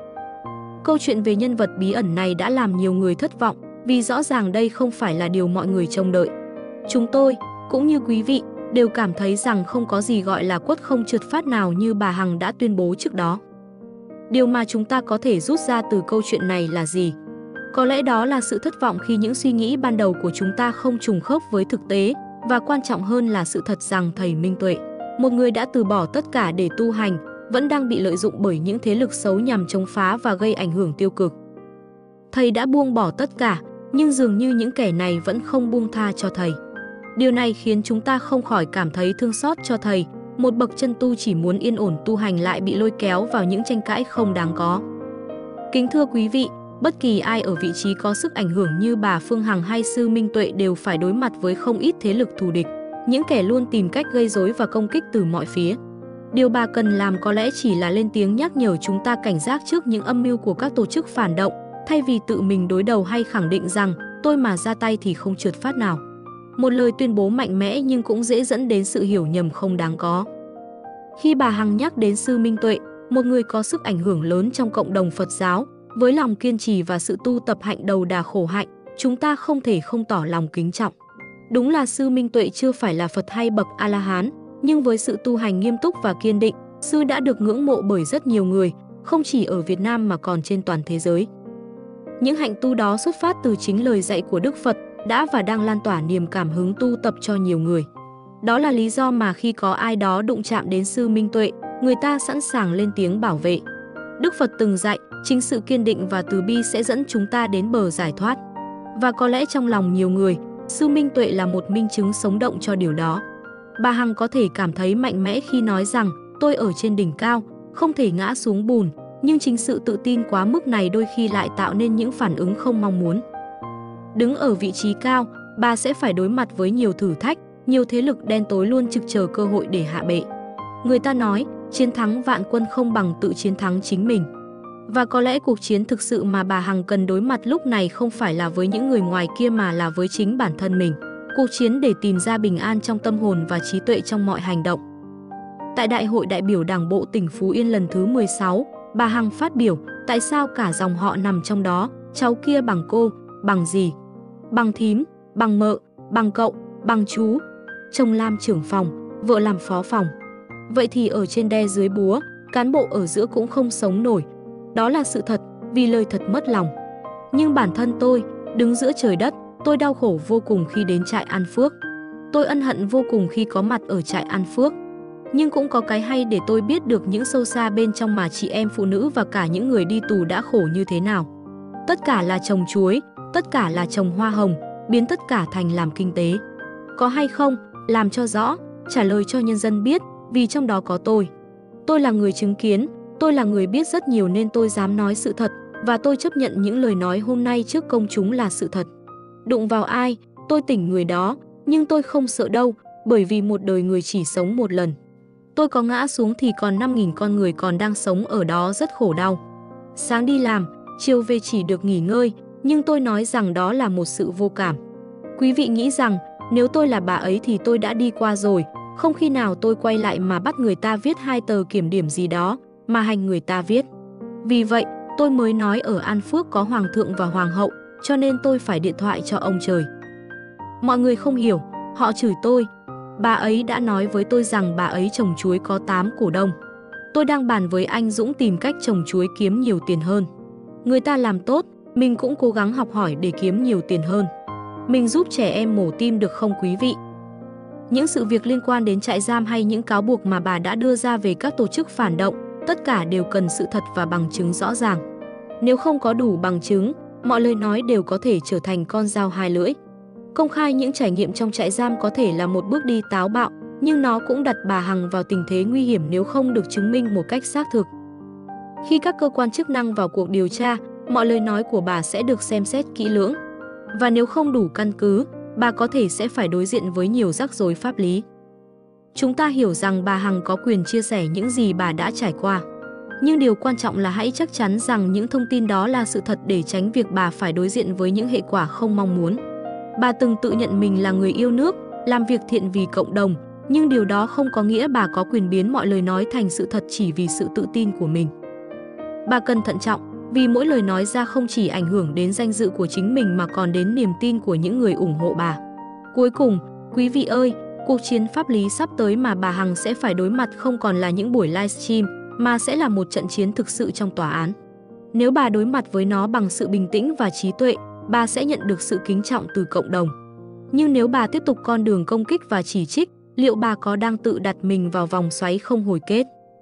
Câu chuyện về nhân vật bí ẩn này đã làm nhiều người thất vọng, vì rõ ràng đây không phải là điều mọi người trông đợi. Chúng tôi, cũng như quý vị, đều cảm thấy rằng không có gì gọi là quất không trượt phát nào như bà Hằng đã tuyên bố trước đó. Điều mà chúng ta có thể rút ra từ câu chuyện này là gì? Có lẽ đó là sự thất vọng khi những suy nghĩ ban đầu của chúng ta không trùng khớp với thực tế, và quan trọng hơn là sự thật rằng thầy Minh Tuệ, một người đã từ bỏ tất cả để tu hành, vẫn đang bị lợi dụng bởi những thế lực xấu nhằm chống phá và gây ảnh hưởng tiêu cực. Thầy đã buông bỏ tất cả, nhưng dường như những kẻ này vẫn không buông tha cho thầy. Điều này khiến chúng ta không khỏi cảm thấy thương xót cho thầy, một bậc chân tu chỉ muốn yên ổn tu hành lại bị lôi kéo vào những tranh cãi không đáng có. Kính thưa quý vị, bất kỳ ai ở vị trí có sức ảnh hưởng như bà Phương Hằng hay sư Minh Tuệ đều phải đối mặt với không ít thế lực thù địch, những kẻ luôn tìm cách gây rối và công kích từ mọi phía. Điều bà cần làm có lẽ chỉ là lên tiếng nhắc nhở chúng ta cảnh giác trước những âm mưu của các tổ chức phản động, thay vì tự mình đối đầu hay khẳng định rằng tôi mà ra tay thì không trượt phát nào. Một lời tuyên bố mạnh mẽ nhưng cũng dễ dẫn đến sự hiểu nhầm không đáng có. Khi bà Hằng nhắc đến sư Minh Tuệ, một người có sức ảnh hưởng lớn trong cộng đồng Phật giáo, với lòng kiên trì và sự tu tập hạnh đầu đà khổ hạnh, chúng ta không thể không tỏ lòng kính trọng. Đúng là sư Minh Tuệ chưa phải là Phật hay bậc A-la-hán, nhưng với sự tu hành nghiêm túc và kiên định, sư đã được ngưỡng mộ bởi rất nhiều người, không chỉ ở Việt Nam mà còn trên toàn thế giới. Những hạnh tu đó xuất phát từ chính lời dạy của Đức Phật, đã và đang lan tỏa niềm cảm hứng tu tập cho nhiều người. Đó là lý do mà khi có ai đó đụng chạm đến sư Minh Tuệ, người ta sẵn sàng lên tiếng bảo vệ. Đức Phật từng dạy, chính sự kiên định và từ bi sẽ dẫn chúng ta đến bờ giải thoát. Và có lẽ trong lòng nhiều người, sư Minh Tuệ là một minh chứng sống động cho điều đó. Bà Hằng có thể cảm thấy mạnh mẽ khi nói rằng tôi ở trên đỉnh cao, không thể ngã xuống bùn, nhưng chính sự tự tin quá mức này đôi khi lại tạo nên những phản ứng không mong muốn. Đứng ở vị trí cao, bà sẽ phải đối mặt với nhiều thử thách, nhiều thế lực đen tối luôn trực chờ cơ hội để hạ bệ. Người ta nói, chiến thắng vạn quân không bằng tự chiến thắng chính mình. Và có lẽ cuộc chiến thực sự mà bà Hằng cần đối mặt lúc này không phải là với những người ngoài kia mà là với chính bản thân mình. Cuộc chiến để tìm ra bình an trong tâm hồn và trí tuệ trong mọi hành động. Tại Đại hội đại biểu Đảng bộ tỉnh Phú Yên lần thứ 16, bà Hằng phát biểu, tại sao cả dòng họ nằm trong đó, cháu kia bằng cô, bằng dì, bằng thím, bằng mợ, bằng cậu, bằng chú, chồng làm trưởng phòng, vợ làm phó phòng. Vậy thì ở trên đe dưới búa, cán bộ ở giữa cũng không sống nổi. Đó là sự thật, vì lời thật mất lòng. Nhưng bản thân tôi, đứng giữa trời đất, tôi đau khổ vô cùng khi đến trại An Phước. Tôi ân hận vô cùng khi có mặt ở trại An Phước. Nhưng cũng có cái hay để tôi biết được những sâu xa bên trong mà chị em phụ nữ và cả những người đi tù đã khổ như thế nào. Tất cả là trồng chuối, tất cả là trồng hoa hồng, biến tất cả thành làm kinh tế. Có hay không, làm cho rõ, trả lời cho nhân dân biết, vì trong đó có tôi. Tôi là người chứng kiến, tôi là người biết rất nhiều nên tôi dám nói sự thật, và tôi chấp nhận những lời nói hôm nay trước công chúng là sự thật. Đụng vào ai, tôi tỉnh người đó, nhưng tôi không sợ đâu, bởi vì một đời người chỉ sống một lần. Tôi có ngã xuống thì còn 5.000 con người còn đang sống ở đó rất khổ đau. Sáng đi làm, chiều về chỉ được nghỉ ngơi, nhưng tôi nói rằng đó là một sự vô cảm. Quý vị nghĩ rằng, nếu tôi là bà ấy thì tôi đã đi qua rồi, không khi nào tôi quay lại mà bắt người ta viết 2 tờ kiểm điểm gì đó, mà hành người ta viết. Vì vậy, tôi mới nói ở An Phước có hoàng thượng và hoàng hậu, cho nên tôi phải điện thoại cho ông trời. Mọi người không hiểu, họ chửi tôi. Bà ấy đã nói với tôi rằng bà ấy trồng chuối có 8 cổ đông. Tôi đang bàn với anh Dũng tìm cách trồng chuối kiếm nhiều tiền hơn. Người ta làm tốt, mình cũng cố gắng học hỏi để kiếm nhiều tiền hơn. Mình giúp trẻ em mổ tim được không quý vị? Những sự việc liên quan đến trại giam hay những cáo buộc mà bà đã đưa ra về các tổ chức phản động, tất cả đều cần sự thật và bằng chứng rõ ràng. Nếu không có đủ bằng chứng, mọi lời nói đều có thể trở thành con dao hai lưỡi. Công khai những trải nghiệm trong trại giam có thể là một bước đi táo bạo, nhưng nó cũng đặt bà Hằng vào tình thế nguy hiểm nếu không được chứng minh một cách xác thực. Khi các cơ quan chức năng vào cuộc điều tra, mọi lời nói của bà sẽ được xem xét kỹ lưỡng. Và nếu không đủ căn cứ, bà có thể sẽ phải đối diện với nhiều rắc rối pháp lý. Chúng ta hiểu rằng bà Hằng có quyền chia sẻ những gì bà đã trải qua. Nhưng điều quan trọng là hãy chắc chắn rằng những thông tin đó là sự thật để tránh việc bà phải đối diện với những hệ quả không mong muốn. Bà từng tự nhận mình là người yêu nước, làm việc thiện vì cộng đồng, nhưng điều đó không có nghĩa bà có quyền biến mọi lời nói thành sự thật chỉ vì sự tự tin của mình. Bà cần thận trọng, vì mỗi lời nói ra không chỉ ảnh hưởng đến danh dự của chính mình mà còn đến niềm tin của những người ủng hộ bà. Cuối cùng, quý vị ơi, cuộc chiến pháp lý sắp tới mà bà Hằng sẽ phải đối mặt không còn là những buổi livestream, mà sẽ là một trận chiến thực sự trong tòa án. Nếu bà đối mặt với nó bằng sự bình tĩnh và trí tuệ, bà sẽ nhận được sự kính trọng từ cộng đồng. Nhưng nếu bà tiếp tục con đường công kích và chỉ trích, liệu bà có đang tự đặt mình vào vòng xoáy không hồi kết?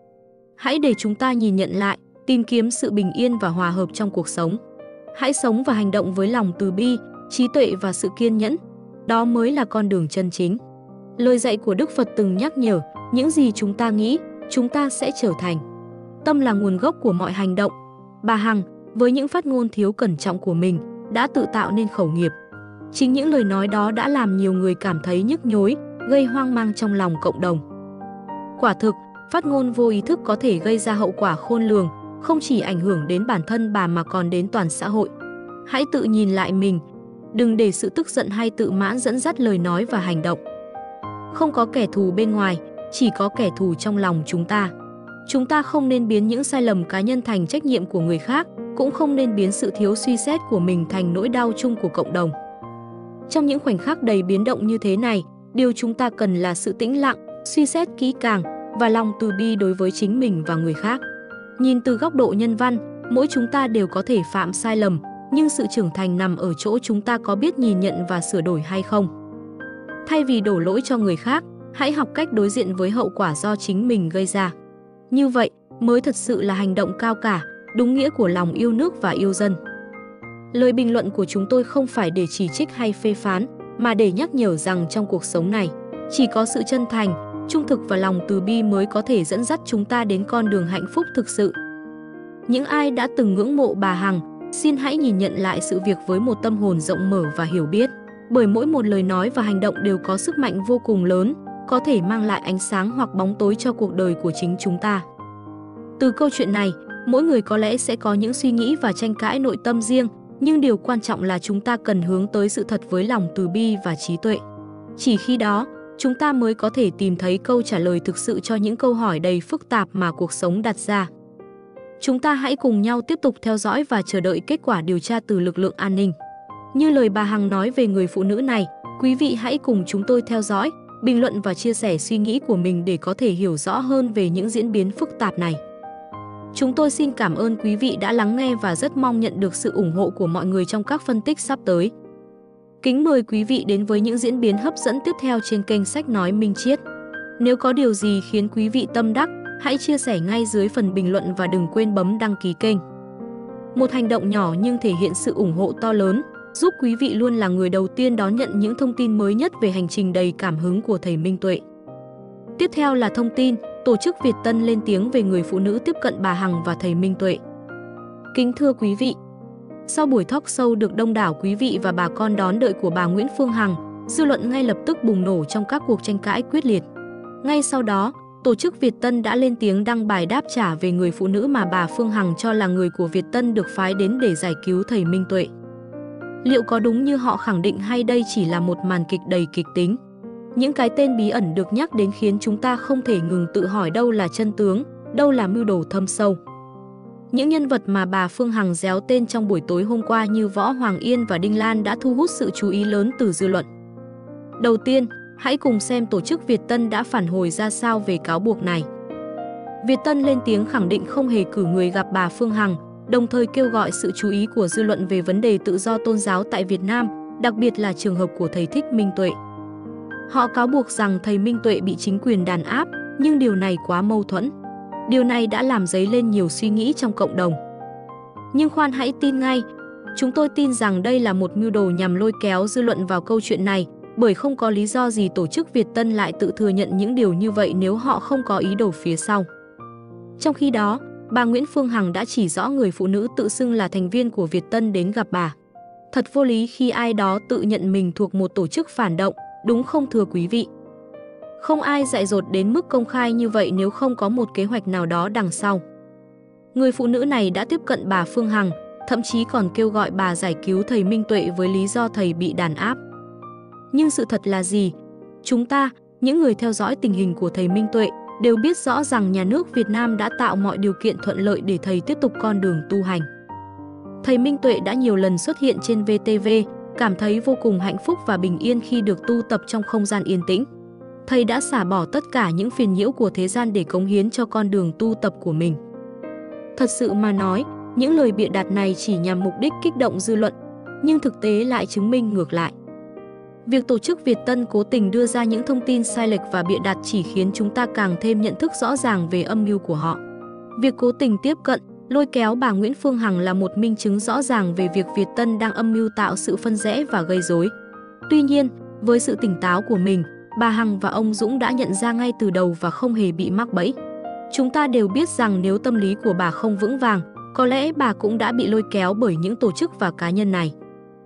Hãy để chúng ta nhìn nhận lại, tìm kiếm sự bình yên và hòa hợp trong cuộc sống. Hãy sống và hành động với lòng từ bi, trí tuệ và sự kiên nhẫn. Đó mới là con đường chân chính. Lời dạy của Đức Phật từng nhắc nhở, những gì chúng ta nghĩ, chúng ta sẽ trở thành. Tâm là nguồn gốc của mọi hành động. Bà Hằng, với những phát ngôn thiếu cẩn trọng của mình, đã tự tạo nên khẩu nghiệp. Chính những lời nói đó đã làm nhiều người cảm thấy nhức nhối, gây hoang mang trong lòng cộng đồng. Quả thực, phát ngôn vô ý thức có thể gây ra hậu quả khôn lường, không chỉ ảnh hưởng đến bản thân bà mà còn đến toàn xã hội. Hãy tự nhìn lại mình, đừng để sự tức giận hay tự mãn dẫn dắt lời nói và hành động. Không có kẻ thù bên ngoài, chỉ có kẻ thù trong lòng chúng ta. Chúng ta không nên biến những sai lầm cá nhân thành trách nhiệm của người khác, cũng không nên biến sự thiếu suy xét của mình thành nỗi đau chung của cộng đồng. Trong những khoảnh khắc đầy biến động như thế này, điều chúng ta cần là sự tĩnh lặng, suy xét kỹ càng và lòng từ bi đối với chính mình và người khác. Nhìn từ góc độ nhân văn, mỗi chúng ta đều có thể phạm sai lầm, nhưng sự trưởng thành nằm ở chỗ chúng ta có biết nhìn nhận và sửa đổi hay không. Thay vì đổ lỗi cho người khác, hãy học cách đối diện với hậu quả do chính mình gây ra. Như vậy mới thật sự là hành động cao cả, đúng nghĩa của lòng yêu nước và yêu dân. Lời bình luận của chúng tôi không phải để chỉ trích hay phê phán, mà để nhắc nhở rằng trong cuộc sống này, chỉ có sự chân thành, trung thực và lòng từ bi mới có thể dẫn dắt chúng ta đến con đường hạnh phúc thực sự. Những ai đã từng ngưỡng mộ bà Hằng, xin hãy nhìn nhận lại sự việc với một tâm hồn rộng mở và hiểu biết, bởi mỗi một lời nói và hành động đều có sức mạnh vô cùng lớn, có thể mang lại ánh sáng hoặc bóng tối cho cuộc đời của chính chúng ta. Từ câu chuyện này, mỗi người có lẽ sẽ có những suy nghĩ và tranh cãi nội tâm riêng, nhưng điều quan trọng là chúng ta cần hướng tới sự thật với lòng từ bi và trí tuệ. Chỉ khi đó, chúng ta mới có thể tìm thấy câu trả lời thực sự cho những câu hỏi đầy phức tạp mà cuộc sống đặt ra. Chúng ta hãy cùng nhau tiếp tục theo dõi và chờ đợi kết quả điều tra từ lực lượng an ninh. Như lời bà Hằng nói về người phụ nữ này, quý vị hãy cùng chúng tôi theo dõi, bình luận và chia sẻ suy nghĩ của mình để có thể hiểu rõ hơn về những diễn biến phức tạp này. Chúng tôi xin cảm ơn quý vị đã lắng nghe và rất mong nhận được sự ủng hộ của mọi người trong các phân tích sắp tới. Kính mời quý vị đến với những diễn biến hấp dẫn tiếp theo trên kênh Sách Nói Minh Triết. Nếu có điều gì khiến quý vị tâm đắc, hãy chia sẻ ngay dưới phần bình luận và đừng quên bấm đăng ký kênh. Một hành động nhỏ nhưng thể hiện sự ủng hộ to lớn, giúp quý vị luôn là người đầu tiên đón nhận những thông tin mới nhất về hành trình đầy cảm hứng của thầy Minh Tuệ. Tiếp theo là thông tin, tổ chức Việt Tân lên tiếng về người phụ nữ tiếp cận bà Hằng và thầy Minh Tuệ. Kính thưa quý vị, sau buổi talk show được đông đảo quý vị và bà con đón đợi của bà Nguyễn Phương Hằng, dư luận ngay lập tức bùng nổ trong các cuộc tranh cãi quyết liệt. Ngay sau đó, tổ chức Việt Tân đã lên tiếng đăng bài đáp trả về người phụ nữ mà bà Phương Hằng cho là người của Việt Tân được phái đến để giải cứu thầy Minh Tuệ. Liệu có đúng như họ khẳng định hay đây chỉ là một màn kịch đầy kịch tính? Những cái tên bí ẩn được nhắc đến khiến chúng ta không thể ngừng tự hỏi đâu là chân tướng, đâu là mưu đồ thâm sâu. Những nhân vật mà bà Phương Hằng réo tên trong buổi tối hôm qua như Võ Hoàng Yên và Đinh Lan đã thu hút sự chú ý lớn từ dư luận. Đầu tiên, hãy cùng xem tổ chức Việt Tân đã phản hồi ra sao về cáo buộc này. Việt Tân lên tiếng khẳng định không hề cử người gặp bà Phương Hằng, đồng thời kêu gọi sự chú ý của dư luận về vấn đề tự do tôn giáo tại Việt Nam, đặc biệt là trường hợp của thầy Thích Minh Tuệ. Họ cáo buộc rằng thầy Minh Tuệ bị chính quyền đàn áp, nhưng điều này quá mâu thuẫn. Điều này đã làm dấy lên nhiều suy nghĩ trong cộng đồng. Nhưng khoan hãy tin ngay, chúng tôi tin rằng đây là một mưu đồ nhằm lôi kéo dư luận vào câu chuyện này, bởi không có lý do gì tổ chức Việt Tân lại tự thừa nhận những điều như vậy nếu họ không có ý đồ phía sau. Trong khi đó, bà Nguyễn Phương Hằng đã chỉ rõ người phụ nữ tự xưng là thành viên của Việt Tân đến gặp bà. Thật vô lý khi ai đó tự nhận mình thuộc một tổ chức phản động, đúng không thưa quý vị? Không ai dại dột đến mức công khai như vậy nếu không có một kế hoạch nào đó đằng sau. Người phụ nữ này đã tiếp cận bà Phương Hằng, thậm chí còn kêu gọi bà giải cứu thầy Minh Tuệ với lý do thầy bị đàn áp. Nhưng sự thật là gì? Chúng ta, những người theo dõi tình hình của thầy Minh Tuệ, đều biết rõ rằng nhà nước Việt Nam đã tạo mọi điều kiện thuận lợi để thầy tiếp tục con đường tu hành. Thầy Minh Tuệ đã nhiều lần xuất hiện trên VTV, cảm thấy vô cùng hạnh phúc và bình yên khi được tu tập trong không gian yên tĩnh. Thầy đã xả bỏ tất cả những phiền nhiễu của thế gian để cống hiến cho con đường tu tập của mình. Thật sự mà nói, những lời bịa đặt này chỉ nhằm mục đích kích động dư luận, nhưng thực tế lại chứng minh ngược lại. Việc tổ chức Việt Tân cố tình đưa ra những thông tin sai lệch và bịa đặt chỉ khiến chúng ta càng thêm nhận thức rõ ràng về âm mưu của họ. Việc cố tình tiếp cận, lôi kéo bà Nguyễn Phương Hằng là một minh chứng rõ ràng về việc Việt Tân đang âm mưu tạo sự phân rẽ và gây rối. Tuy nhiên, với sự tỉnh táo của mình, bà Hằng và ông Dũng đã nhận ra ngay từ đầu và không hề bị mắc bẫy. Chúng ta đều biết rằng nếu tâm lý của bà không vững vàng, có lẽ bà cũng đã bị lôi kéo bởi những tổ chức và cá nhân này.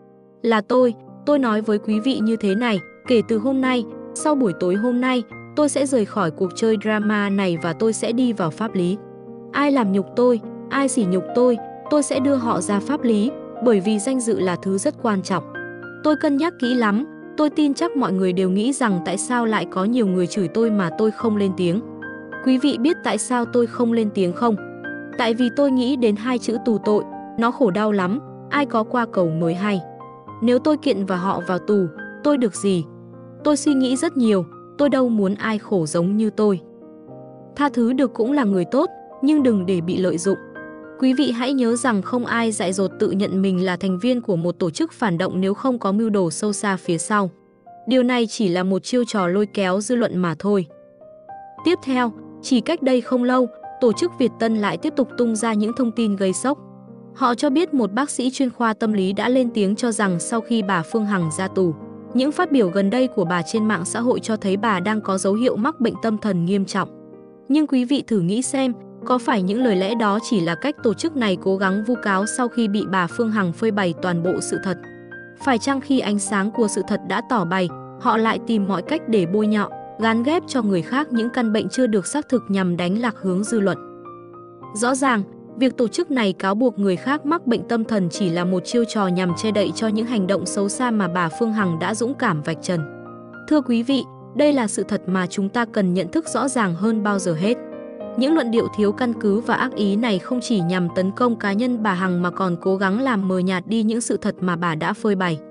Là tôi nói với quý vị như thế này, kể từ hôm nay, sau buổi tối hôm nay, tôi sẽ rời khỏi cuộc chơi drama này và tôi sẽ đi vào pháp lý. Ai làm nhục tôi, ai sỉ nhục tôi sẽ đưa họ ra pháp lý, bởi vì danh dự là thứ rất quan trọng. Tôi cân nhắc kỹ lắm, tôi tin chắc mọi người đều nghĩ rằng tại sao lại có nhiều người chửi tôi mà tôi không lên tiếng. Quý vị biết tại sao tôi không lên tiếng không? Tại vì tôi nghĩ đến hai chữ tù tội, nó khổ đau lắm, ai có qua cầu mới hay. Nếu tôi kiện và họ vào tù, tôi được gì? Tôi suy nghĩ rất nhiều, tôi đâu muốn ai khổ giống như tôi. Tha thứ được cũng là người tốt, nhưng đừng để bị lợi dụng. Quý vị hãy nhớ rằng không ai dại dột tự nhận mình là thành viên của một tổ chức phản động nếu không có mưu đồ sâu xa phía sau. Điều này chỉ là một chiêu trò lôi kéo dư luận mà thôi. Tiếp theo, chỉ cách đây không lâu, tổ chức Việt Tân lại tiếp tục tung ra những thông tin gây sốc. Họ cho biết một bác sĩ chuyên khoa tâm lý đã lên tiếng cho rằng sau khi bà Phương Hằng ra tù, những phát biểu gần đây của bà trên mạng xã hội cho thấy bà đang có dấu hiệu mắc bệnh tâm thần nghiêm trọng. Nhưng quý vị thử nghĩ xem, có phải những lời lẽ đó chỉ là cách tổ chức này cố gắng vu cáo sau khi bị bà Phương Hằng phơi bày toàn bộ sự thật? Phải chăng khi ánh sáng của sự thật đã tỏ bày, họ lại tìm mọi cách để bôi nhọ, gán ghép cho người khác những căn bệnh chưa được xác thực nhằm đánh lạc hướng dư luận? Rõ ràng, việc tổ chức này cáo buộc người khác mắc bệnh tâm thần chỉ là một chiêu trò nhằm che đậy cho những hành động xấu xa mà bà Phương Hằng đã dũng cảm vạch trần. Thưa quý vị, đây là sự thật mà chúng ta cần nhận thức rõ ràng hơn bao giờ hết. Những luận điệu thiếu căn cứ và ác ý này không chỉ nhằm tấn công cá nhân bà Hằng mà còn cố gắng làm mờ nhạt đi những sự thật mà bà đã phơi bày.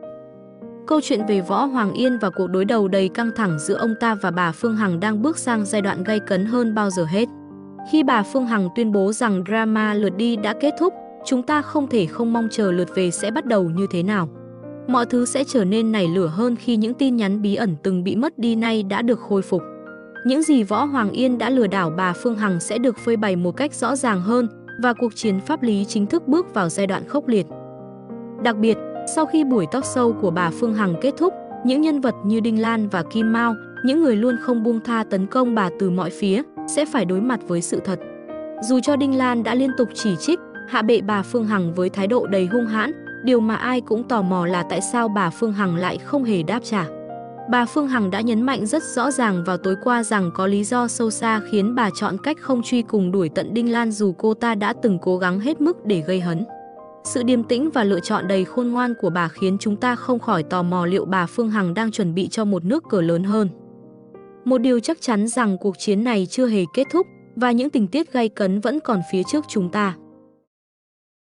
Câu chuyện về Võ Hoàng Yên và cuộc đối đầu đầy căng thẳng giữa ông ta và bà Phương Hằng đang bước sang giai đoạn gay cấn hơn bao giờ hết. Khi bà Phương Hằng tuyên bố rằng drama lượt đi đã kết thúc, chúng ta không thể không mong chờ lượt về sẽ bắt đầu như thế nào. Mọi thứ sẽ trở nên nảy lửa hơn khi những tin nhắn bí ẩn từng bị mất đi nay đã được khôi phục. Những gì Võ Hoàng Yên đã lừa đảo bà Phương Hằng sẽ được phơi bày một cách rõ ràng hơn và cuộc chiến pháp lý chính thức bước vào giai đoạn khốc liệt. Đặc biệt, sau khi buổi talk show của bà Phương Hằng kết thúc, những nhân vật như Đinh Lan và Kim Mao, những người luôn không buông tha tấn công bà từ mọi phía, sẽ phải đối mặt với sự thật. Dù cho Đinh Lan đã liên tục chỉ trích, hạ bệ bà Phương Hằng với thái độ đầy hung hãn, điều mà ai cũng tò mò là tại sao bà Phương Hằng lại không hề đáp trả. Bà Phương Hằng đã nhấn mạnh rất rõ ràng vào tối qua rằng có lý do sâu xa khiến bà chọn cách không truy cùng đuổi tận Đinh Lan dù cô ta đã từng cố gắng hết mức để gây hấn. Sự điềm tĩnh và lựa chọn đầy khôn ngoan của bà khiến chúng ta không khỏi tò mò liệu bà Phương Hằng đang chuẩn bị cho một nước cờ lớn hơn. Một điều chắc chắn rằng cuộc chiến này chưa hề kết thúc và những tình tiết gay cấn vẫn còn phía trước chúng ta.